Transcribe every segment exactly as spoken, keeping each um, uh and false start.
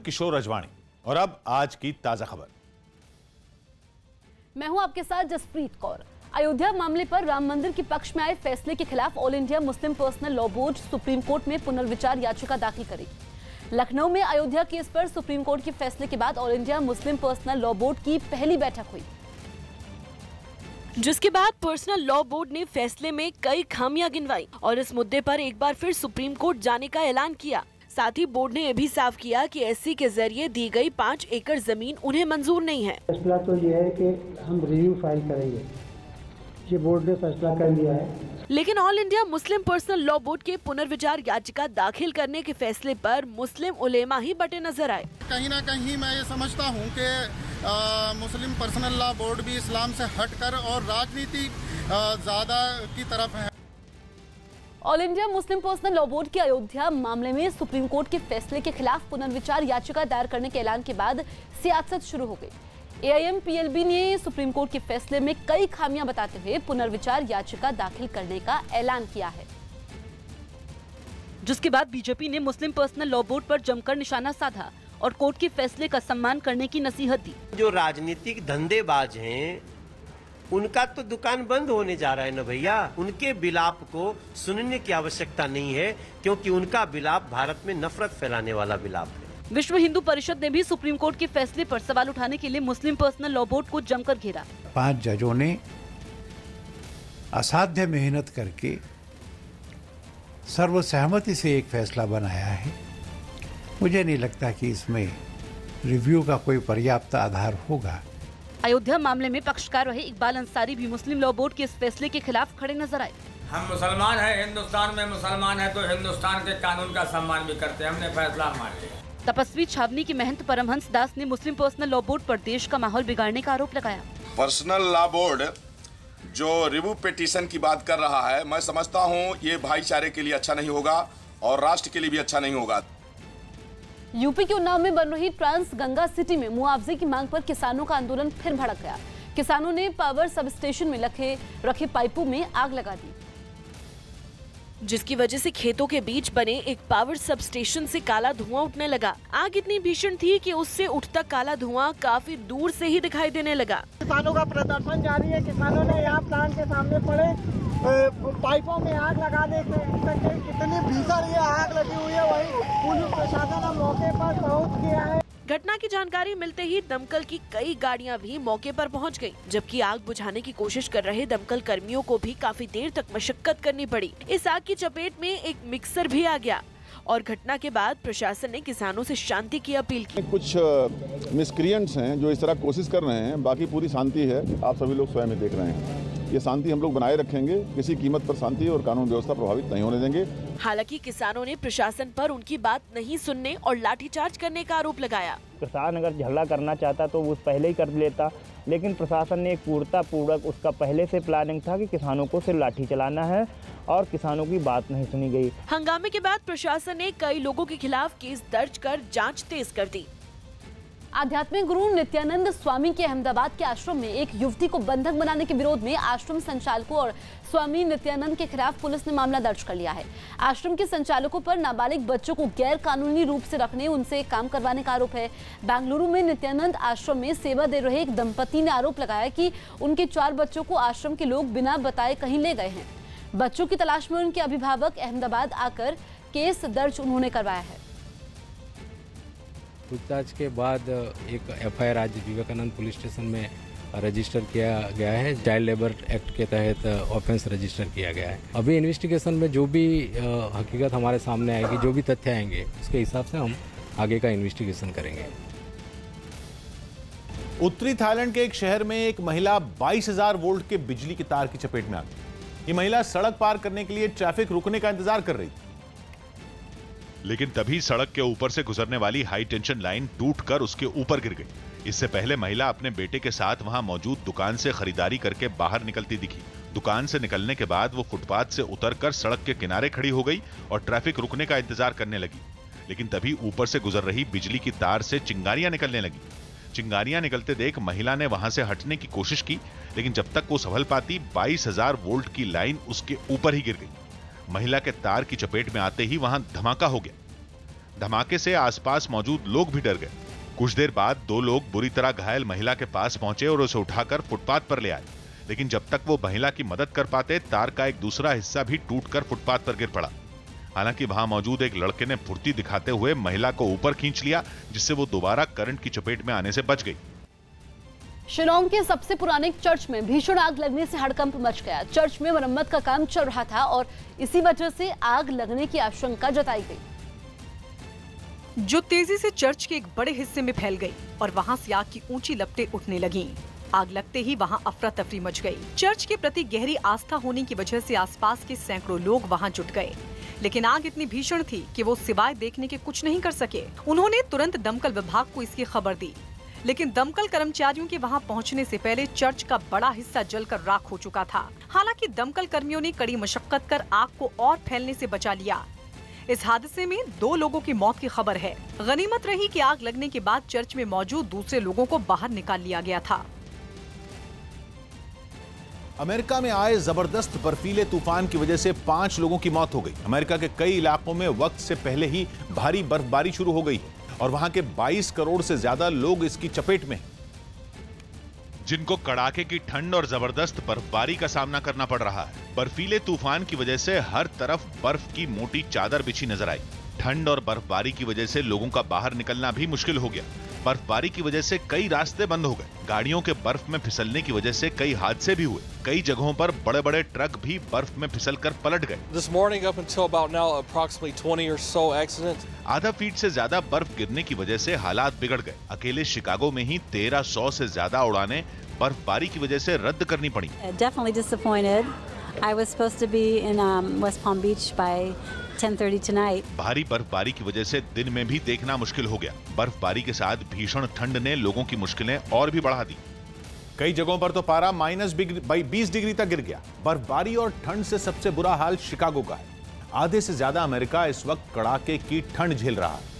किशोर अजवाणी। और अब आज की ताजा खबर। मैं हूं आपके साथ जसप्रीत कौर। अयोध्या मामले पर राम मंदिर के पक्ष में आए फैसले के खिलाफ all India Muslim personal law board supreme court में पुनर्विचार याचिका दाखिल करी। लखनऊ में अयोध्या केस पर सुप्रीम कोर्ट के फैसले के बाद all India Muslim personal law board की पहली बैठक हुई, जिसके बाद पर्सनल लॉ बोर्ड ने फैसले में कई खामियां गिनवाई और इस मुद्दे पर एक बार फिर सुप्रीम कोर्ट जाने का ऐलान किया। साथ ही बोर्ड ने यह भी साफ किया कि एससी के जरिए दी गई पाँच एकड़ जमीन उन्हें मंजूर नहीं है। फैसला तो ये है कि हम रिव्यू फाइल करेंगे, ये बोर्ड ने फैसला कर लिया है। लेकिन all India Muslim personal law board के पुनर्विचार याचिका दाखिल करने के फैसले पर मुस्लिम उलेमा ही बटे नजर आए। कहीं ना कहीं मैं ये समझता हूँ कि मुस्लिम पर्सनल लॉ बोर्ड भी इस्लाम से हटकर और राजनीति ज्यादा की तरफ है। All India Muslim personal law board के अयोध्या मामले में सुप्रीम कोर्ट के फैसले के खिलाफ पुनर्विचार याचिका दायर करने के ऐलान के बाद सियासत शुरू हो गई। एआईएम-पीएलबी ने सुप्रीम कोर्ट के फैसले में कई खामियां बताते हुए पुनर्विचार याचिका दाखिल करने का ऐलान किया है, जिसके बाद बीजेपी ने मुस्लिम पर्सनल लॉ बोर्ड पर जमकर निशाना साधा और कोर्ट के फैसले का सम्मान करने की नसीहत दी। जो राजनीतिक धंधेबाज हैं, उनका तो दुकान बंद होने जा रहा है ना भैया। उनके विलाप को सुनने की आवश्यकता नहीं है, क्योंकि उनका विलाप भारत में नफरत फैलाने वाला विलाप है। विश्व हिंदू परिषद ने भी सुप्रीम कोर्ट के फैसले पर सवाल उठाने के लिए मुस्लिम पर्सनल लॉ बोर्ड को जमकर घेरा। पांच जजों ने असाध्य मेहनत करके सर्वसहमति से एक फैसला बनाया है। मुझे नहीं लगता कि इसमें रिव्यू का कोई पर्याप्त आधार होगा। अयोध्या मामले में पक्षकार रहे इकबाल अंसारी भी मुस्लिम लॉ बोर्ड के इस फैसले के खिलाफ खड़े नजर आए। हम मुसलमान हैं, हिंदुस्तान में मुसलमान है तो हिंदुस्तान के कानून का सम्मान भी करते हैं। हमने फैसला मान लिया। तपस्वी छावनी के महंत परमहंस दास ने मुस्लिम पर्सनल लॉ बोर्ड पर देश का माहौल बिगाड़ने का आरोप लगाया। पर्सनल लॉ बोर्ड जो रिव्यू पिटीशन की बात कर रहा है, मैं समझता हूँ ये भाईचारे के लिए अच्छा नहीं होगा और राष्ट्र के लिए भी अच्छा नहीं होगा। यूपी के उन्नाव में बन रही ट्रांस गंगा सिटी में मुआवजे की मांग पर किसानों का आंदोलन फिर भड़क गया। किसानों ने पावर सब स्टेशन में रखे रखे पाइपों में आग लगा दी, जिसकी वजह से खेतों के बीच बने एक पावर सब स्टेशन से काला धुआं उठने लगा। आग इतनी भीषण थी कि उससे उठता काला धुआं काफी दूर से ही दिखाई देने लगा। किसानों का प्रदर्शन जारी है। किसानों ने यहाँ प्लांट के सामने पड़े पाइपों में आग लगा दे। कितनी भीषण ये आग लगी हुई है, वही पुलिस प्रशासन मौके पर पहुँच गया है। घटना की जानकारी मिलते ही दमकल की कई गाड़ियां भी मौके पर पहुंच गईं, जबकि आग बुझाने की कोशिश कर रहे दमकल कर्मियों को भी काफी देर तक मशक्कत करनी पड़ी। इस आग की चपेट में एक मिक्सर भी आ गया और घटना के बाद प्रशासन ने किसानों से शांति की अपील की। कुछ मिसक्रिएंट्स हैं जो इस तरह कोशिश कर रहे हैं, बाकी पूरी शांति है। आप सभी लोग स्वयं ही देख रहे हैं। ये शांति हम लोग बनाए रखेंगे, किसी कीमत पर शांति और कानून व्यवस्था प्रभावित नहीं होने देंगे। हालांकि किसानों ने प्रशासन पर उनकी बात नहीं सुनने और लाठीचार्ज करने का आरोप लगाया। किसान अगर झगड़ा करना चाहता तो वो पहले ही कर लेता, लेकिन प्रशासन ने एक पूर्णता पूर्वक उसका पहले से प्लानिंग था कि किसानों को सिर्फ लाठी चलाना है और किसानों की बात नहीं सुनी गई। हंगामे के बाद प्रशासन ने कई लोगों के खिलाफ केस दर्ज कर जांच तेज कर दी। आध्यात्मिक गुरु नित्यानंद स्वामी के अहमदाबाद के आश्रम में एक युवती को बंधक बनाने के विरोध में आश्रम संचालकों और स्वामी नित्यानंद के खिलाफ पुलिस ने मामला दर्ज कर लिया है। आश्रम के संचालकों पर नाबालिग बच्चों को गैर कानूनी रूप से रखने, उनसे काम करवाने का आरोप है। बेंगलुरु में नित्यानंद आश्रम में सेवा दे रहे एक दंपति ने आरोप लगाया कि उनके चार बच्चों को आश्रम के लोग बिना बताए कहीं ले गए हैं। बच्चों की तलाश में उनके अभिभावक अहमदाबाद आकर केस दर्ज उन्होंने करवाया है। पूछताछ के बाद एक एफआईआर आज विवेकानंद पुलिस स्टेशन में रजिस्टर किया गया है। चाइल्ड लेबर एक्ट के तहत ऑफेंस रजिस्टर किया गया है। अभी इन्वेस्टिगेशन में जो भी हकीकत हमारे सामने आएगी, जो भी तथ्य आएंगे, उसके हिसाब से हम आगे का इन्वेस्टिगेशन करेंगे। उत्तरी थाईलैंड के एक शहर में एक महिला बाईस हजार वोल्ट के बिजली की तार की चपेट में आ गई। ये महिला सड़क पार करने के लिए ट्रैफिक रुकने का इंतजार कर रही थी, लेकिन तभी सड़क के ऊपर से गुजरने वाली हाई टेंशन लाइन टूटकर उसके ऊपर गिर गई। इससे पहले महिला अपने बेटे के साथ वहां मौजूद दुकान से खरीदारी करके बाहर निकलती दिखी। दुकान से निकलने के बाद वो फुटपाथ से उतरकर सड़क के किनारे खड़ी हो गई और ट्रैफिक रुकने का इंतजार करने लगी। लेकिन तभी ऊपर से गुजर रही बिजली की तार से चिंगारियां निकलने लगी। चिंगारियां निकलते देख महिला ने वहां से हटने की कोशिश की, लेकिन जब तक वो संभल पाती बाईस हजार वोल्ट की लाइन उसके ऊपर ही गिर गई। महिला के तार की चपेट में आते ही वहां धमाका हो गया। धमाके से आसपास मौजूद लोग भी डर गए। कुछ देर बाद दो लोग बुरी तरह घायल महिला के पास पहुंचे और उसे उठाकर फुटपाथ पर ले आए, लेकिन जब तक वो महिला की मदद कर पाते, तार का एक दूसरा हिस्सा भी टूटकर फुटपाथ पर गिर पड़ा। हालांकि वहां मौजूद एक लड़के ने फुर्ती दिखाते हुए महिला को ऊपर खींच लिया, जिससे वो दोबारा करंट की चपेट में आने से बच गई। शिलांग के सबसे पुराने चर्च में भीषण आग लगने से हड़कंप मच गया। चर्च में मरम्मत का काम चल रहा था और इसी वजह से आग लगने की आशंका जताई गई, जो तेजी से चर्च के एक बड़े हिस्से में फैल गई और वहां से आग की ऊंची लपटें उठने लगीं। आग लगते ही वहां अफरा तफरी मच गई। चर्च के प्रति गहरी आस्था होने की वजह से आसपास के सैकड़ों लोग वहां जुट गए, लेकिन आग इतनी भीषण थी कि वो सिवाय देखने के कुछ नहीं कर सके। उन्होंने तुरंत दमकल विभाग को इसकी खबर दी, लेकिन दमकल कर्मचारियों के वहां पहुंचने से पहले चर्च का बड़ा हिस्सा जलकर राख हो चुका था। हालांकि दमकल कर्मियों ने कड़ी मशक्कत कर आग को और फैलने से बचा लिया। इस हादसे में दो लोगों की मौत की खबर है। गनीमत रही कि आग लगने के बाद चर्च में मौजूद दूसरे लोगों को बाहर निकाल लिया गया था। अमेरिका में आए जबरदस्त बर्फीले तूफान की वजह से पांच लोगों की मौत हो गई। अमेरिका के कई इलाकों में वक्त से पहले ही भारी बर्फबारी शुरू हो गई और वहां के बाईस करोड़ से ज्यादा लोग इसकी चपेट में हैं, जिनको कड़ाके की ठंड और जबरदस्त बर्फबारी का सामना करना पड़ रहा है। बर्फीले तूफान की वजह से हर तरफ बर्फ की मोटी चादर बिछी नजर आई। ठंड और बर्फबारी की वजह से लोगों का बाहर निकलना भी मुश्किल हो गया। बर्फबारी की वजह से कई रास्ते बंद हो गए। गाड़ियों के बर्फ में फिसलने की वजह से कई हादसे भी हुए। कई जगहों पर बड़े बड़े ट्रक भी बर्फ में फिसलकर पलट गए। This morning up until about now, approximately twenty or so accidents. आधा फीट से ज्यादा बर्फ गिरने की वजह से हालात बिगड़ गए। अकेले शिकागो में ही तेरह सौ से ज्यादा उड़ानें बर्फबारी की वजह से रद्द करनी पड़ी। Definitely disappointed. I was supposed to be in um, West Palm Beach by ten thirty tonight. भारी बर्फबारी की वजह से दिन में भी देखना मुश्किल हो गया। बर्फबारी के साथ भीषण ठंड ने लोगों की मुश्किलें और भी बढ़ा दी। कई जगहों पर तो पारा माइनस बीस डिग्री तक गिर गया। बर्फबारी और ठंड से सबसे बुरा हाल शिकागो का है। आधे से ज्यादा अमेरिका इस वक्त कड़ाके की ठंड झेल रहा है।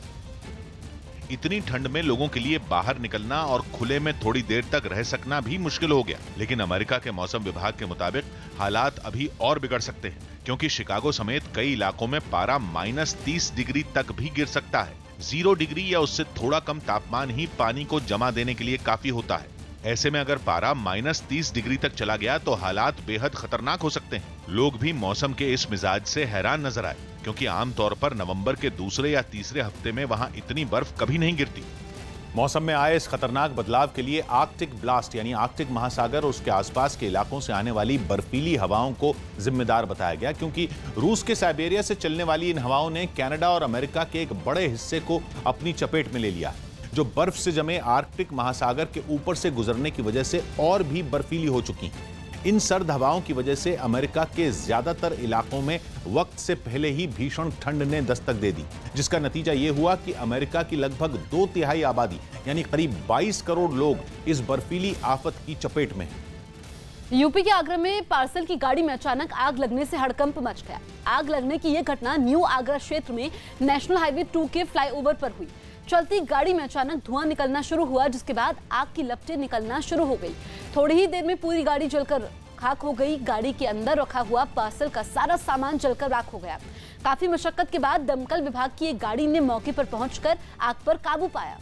इतनी ठंड में लोगों के लिए बाहर निकलना और खुले में थोड़ी देर तक रह सकना भी मुश्किल हो गया। लेकिन अमेरिका के मौसम विभाग के मुताबिक हालात अभी और बिगड़ सकते हैं, क्योंकि शिकागो समेत कई इलाकों में पारा माइनस तीस डिग्री तक भी गिर सकता है। जीरो डिग्री या उससे थोड़ा कम तापमान ही पानी को जमा देने के लिए काफी होता है। ऐसे में अगर पारा माइनस तीस डिग्री तक चला गया तो हालात बेहद खतरनाक हो सकते हैं। लोग भी मौसम के इस मिजाज से हैरान नजर आए, क्योंकि आमतौर पर नवंबर के दूसरे या तीसरे हफ्ते में वहां इतनी बर्फ कभी नहीं गिरती। मौसम में आए इस खतरनाक बदलाव के लिए आर्कटिक ब्लास्ट यानी आर्कटिक महासागर और उसके आसपास के इलाकों से आने वाली बर्फीली हवाओं को जिम्मेदार बताया गया, क्योंकि रूस के साइबेरिया से चलने वाली इन हवाओं ने कनाडा और अमेरिका के एक बड़े हिस्से को अपनी चपेट में ले लिया, जो बर्फ से जमे आर्कटिक महासागर के ऊपर से गुजरने की वजह से और भी बर्फीली हो चुकी हैं। इन सर्द हवाओं की वजह से अमेरिका के ज्यादातर इलाकों में वक्त से पहले ही भीषण ठंड ने दस्तक दे दी, जिसका नतीजा ये हुआ कि अमेरिका की लगभग दो तिहाई आबादी यानी करीब बाईस करोड़ लोग इस बर्फीली आफत की चपेट में हैं। यूपी के आगरा में पार्सल की गाड़ी में अचानक आग लगने से हड़कंप मच गया। आग लगने की यह घटना न्यू आगरा क्षेत्र में नेशनल हाईवे टू के फ्लाईओवर पर हुई। चलती गाड़ी में अचानक धुआं निकलना शुरू हुआ, जिसके बाद आग की लपटें निकलना शुरू हो गई। थोड़ी ही देर में पूरी गाड़ी जलकर खाक हो गई। गाड़ी के अंदर रखा हुआ पार्सल का सारा सामान जलकर राख हो गया। काफी मशक्कत के बाद दमकल विभाग की एक गाड़ी ने मौके पर पहुंचकर आग पर काबू पाया।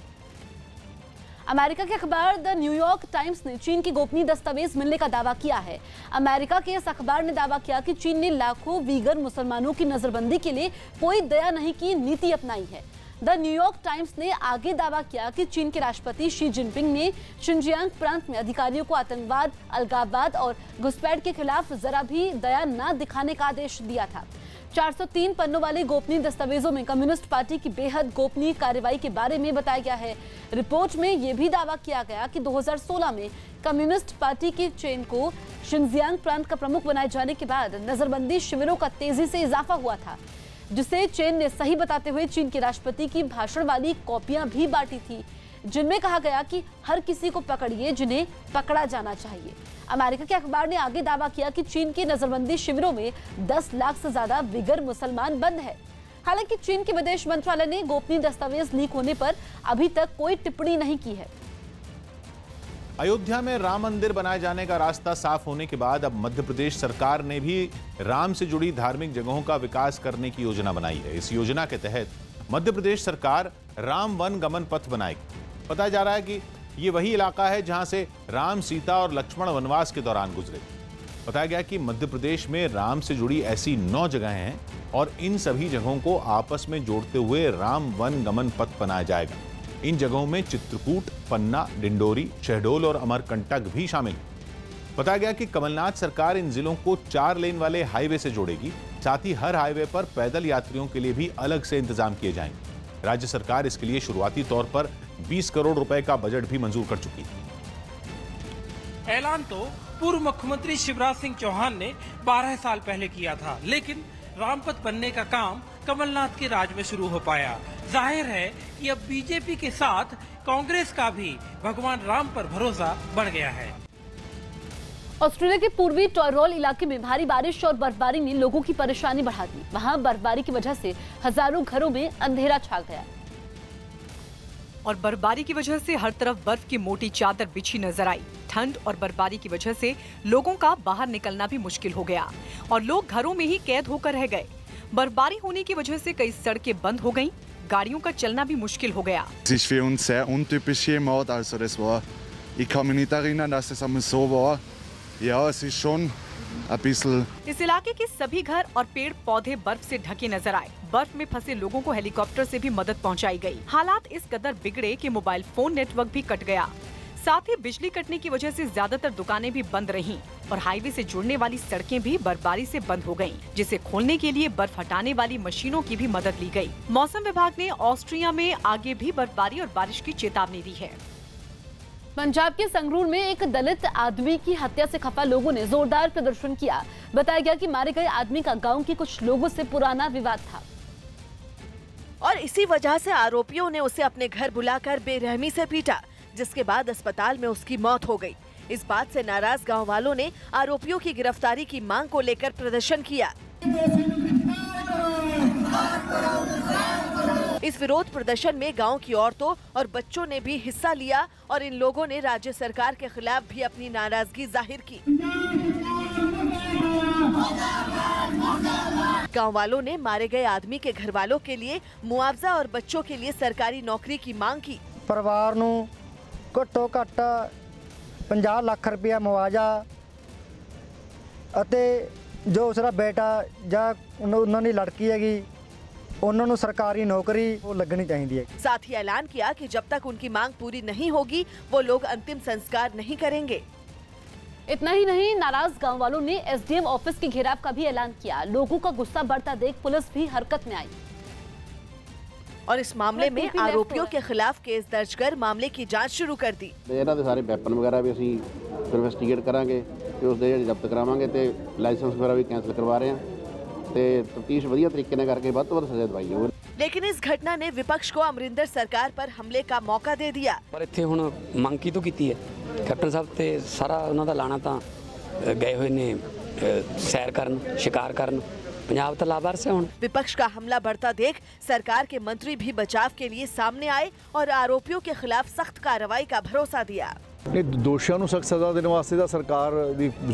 अमेरिका के अखबार द न्यूयॉर्क टाइम्स ने चीन की गोपनीय दस्तावेज मिलने का दावा किया है। अमेरिका के इस अखबार ने दावा किया कि चीन ने लाखों वीगर मुसलमानों की नजरबंदी के लिए कोई दया नहीं की नीति अपनाई है। द न्यूयॉर्क टाइम्स ने आगे दावा किया कि चीन के राष्ट्रपति शी जिनपिंग ने शिनजियांग प्रांत में अधिकारियों को आतंकवाद, अलगाववाद और घुसपैठ के खिलाफ जरा भी दया न दिखाने का आदेश दिया था। चार सौ तीन पन्नों वाले गोपनीय दस्तावेजों में कम्युनिस्ट पार्टी की बेहद गोपनीय कार्रवाई के बारे में बताया गया है। रिपोर्ट में यह भी दावा किया गया कि दो हज़ार सोलह में कम्युनिस्ट पार्टी की चीन को शिनजियांग प्रांत का प्रमुख बनाए जाने के बाद नजरबंदी शिविरों का तेजी से इजाफा हुआ था, जिसे चीन ने सही बताते हुए चीन के राष्ट्रपति की भाषण वाली कॉपियां भी बांटी थी, जिनमें कहा गया कि हर किसी को पकड़िए जिन्हें पकड़ा जाना चाहिए। अमेरिका के अखबार ने आगे दावा किया कि चीन के नजरबंदी शिविरों में दस लाख से ज्यादा बिगर मुसलमान बंद है। हालांकि चीन के विदेश मंत्रालय ने गोपनीय दस्तावेज लीक होने पर अभी तक कोई टिप्पणी नहीं की है। अयोध्या में राम मंदिर बनाए जाने का रास्ता साफ होने के बाद अब मध्य प्रदेश सरकार ने भी राम से जुड़ी धार्मिक जगहों का विकास करने की योजना बनाई है। इस योजना के तहत मध्य प्रदेश सरकार राम वन गमन पथ बनाएगी। बताया जा रहा है कि ये वही इलाका है जहां से राम, सीता और लक्ष्मण वनवास के दौरान गुजरे। बताया गया कि मध्य प्रदेश में राम से जुड़ी ऐसी नौ जगहें हैं और इन सभी जगहों को आपस में जोड़ते हुए राम वन गमन पथ बनाया जाएगा। इन जगहों में चित्रकूट, पन्ना, डिंडोरी, शहडोल और अमरकंटक भी शामिल हैं। बताया गया कि कमलनाथ सरकार इन जिलों को चार लेन वाले हाईवे से जोड़ेगी। साथ ही हर हाईवे पर पैदल यात्रियों के लिए भी अलग से इंतजाम किए जाएंगे। राज्य सरकार इसके लिए शुरुआती तौर पर बीस करोड़ रुपए का बजट भी मंजूर कर चुकी है। ऐलान तो पूर्व मुख्यमंत्री शिवराज सिंह चौहान ने बारह साल पहले किया था, लेकिन रामपथ बनने का काम कमलनाथ के राज में शुरू हो पाया। जाहिर है कि अब बीजेपी के साथ कांग्रेस का भी भगवान राम पर भरोसा बढ़ गया है। ऑस्ट्रेलिया के पूर्वी टॉयरोल इलाके में भारी बारिश और बर्फबारी ने लोगों की परेशानी बढ़ा दी। वहां बर्फबारी की वजह से हजारों घरों में अंधेरा छा गया और बर्फबारी की वजह से हर तरफ बर्फ की मोटी चादर बिछी नजर आई। ठंड और बर्फबारी की वजह से लोगों का बाहर निकलना भी मुश्किल हो गया और लोग घरों में ही कैद होकर रह गए। बर्फबारी होने की वजह से कई सड़कें बंद हो गईं, गाड़ियों का चलना भी मुश्किल हो गया। Es ist für uns sehr untypisch hier im Ort, also das war, ich kann mich nicht erinnern, dass es einmal so war. Ja, es ist schon ein bisschen. इस इलाके के सभी घर और पेड़ पौधे बर्फ से ढके नजर आए। बर्फ में फंसे लोगों को हेलीकॉप्टर से भी मदद पहुंचाई गई। हालात इस कदर बिगड़े कि मोबाइल फोन नेटवर्क भी कट गया। साथ ही बिजली कटने की वजह से ज्यादातर दुकानें भी बंद रहीं और हाईवे से जुड़ने वाली सड़कें भी बर्फबारी से बंद हो गईं, जिसे खोलने के लिए बर्फ हटाने वाली मशीनों की भी मदद ली गई। मौसम विभाग ने ऑस्ट्रिया में आगे भी बर्फबारी और बारिश की चेतावनी दी है। पंजाब के संगरूर में एक दलित आदमी की हत्या से खफा लोगों ने जोरदार प्रदर्शन किया। बताया गया कि मारे गए आदमी का गांव के कुछ लोगों से पुराना विवाद था और इसी वजह से आरोपियों ने उसे अपने घर बुलाकर बेरहमी से पीटा, जिसके बाद अस्पताल में उसकी मौत हो गई। इस बात से नाराज गांव वालों ने आरोपियों की गिरफ्तारी की मांग को लेकर प्रदर्शन किया। इस विरोध प्रदर्शन में गांव की औरतों और बच्चों ने भी हिस्सा लिया और इन लोगों ने राज्य सरकार के खिलाफ भी अपनी नाराजगी जाहिर की। गांव वालों ने मारे गए आदमी के घर वालों के लिए मुआवजा और बच्चों के लिए सरकारी नौकरी की मांग की। परिवार नू घट्टो घट्ट पचास लाख रुपया मुआवजा ਅਤੇ जो उसका बेटा ਜਾਂ ਉਹਨਾਂ ਦੀ लड़की हैगी उन्होंने सरकारी नौकरी वो लगनी चाहिए। साथ ही ऐलान किया कि जब तक उनकी मांग पूरी नहीं होगी वो लोग अंतिम संस्कार नहीं करेंगे। इतना ही नहीं, नाराज गांव वालों ने एसडीएम ऑफिस के घेराव का भी ऐलान किया। लोगों का गुस्सा बढ़ता देख पुलिस भी हरकत में आई और इस मामले में आरोपियों के खिलाफ केस दर्ज कर मामले की जांच शुरू कर दी। ਇਹਨਾਂ ਦੇ ਸਾਰੇ ਵੈਪਨ ਵਗੈਰਾ ਵੀ ਅਸੀਂ ਇਨਵੈਸਟੀਗੇਟ ਕਰਾਂਗੇ ਤੇ ਉਸ ਦੇ ਜਿਹੜੇ ਜ਼ਬਤ ਕਰਾਵਾਂਗੇ ਤੇ ਲਾਇਸੈਂਸ ਵਗੈਰਾ ਵੀ ਕੈਂਸਲ ਕਰਵਾ ਰਹੇ ਹਾਂ ਤੇ ਤਫਤੀਸ਼ ਵਧੀਆ ਤਰੀਕੇ ਨਾਲ ਕਰਕੇ ਵੱਧ ਤੋਂ ਵੱਧ ਸਜ਼ਾ ਦਵਾਈ ਜਾਵੇ। लेकिन इस घटना ने विपक्ष को अमरिंदर सरकार पर हमले का मौका दे दिया। पर ਇੱਥੇ ਹੁਣ ਮੰਗ ਕੀ ਤੋਂ ਕੀਤੀ ਹੈ? ਕੈਪਟਨ ਸਾਹਿਬ ਤੇ ਸਾਰਾ ਉਹਨਾਂ ਦਾ ਲਾਣਾ ਤਾਂ ਗਏ ਹੋਏ ਨੇ ਸੈਰ ਕਰਨ, शिकार ਕਰਨ। पंजाब तो लाभार्थी है। विपक्ष का हमला बढ़ता देख सरकार के मंत्री भी बचाव के लिए सामने आए और आरोपियों के खिलाफ सख्त कार्रवाई का भरोसा दिया। दोषियों को सख्त सजा देने वास्ते सरकार